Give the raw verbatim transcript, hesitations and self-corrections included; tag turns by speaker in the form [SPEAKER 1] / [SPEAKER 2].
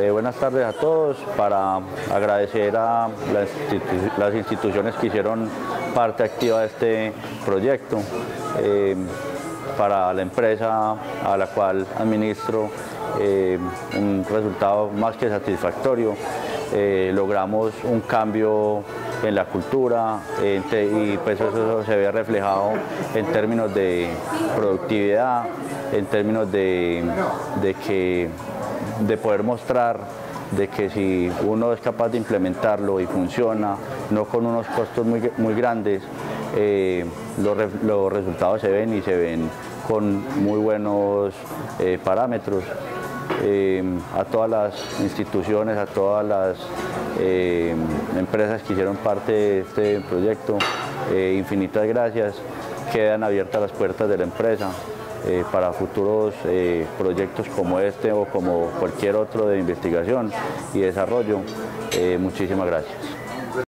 [SPEAKER 1] Eh, buenas tardes a todos. Para agradecer a las, institu las instituciones que hicieron parte activa de este proyecto, eh, para la empresa a la cual administro, eh, un resultado más que satisfactorio. Eh, logramos un cambio en la cultura eh, y pues eso se ve reflejado en términos de productividad, en términos de, de, que, de poder mostrar de que si uno es capaz de implementarlo y funciona, no con unos costos muy, muy grandes, eh, los, los resultados se ven y se ven con muy buenos eh, parámetros. Eh, a todas las instituciones, a todas las eh, empresas que hicieron parte de este proyecto, eh, infinitas gracias. Quedan abiertas las puertas de la empresa eh, para futuros eh, proyectos como este o como cualquier otro de investigación y desarrollo. Eh, muchísimas gracias.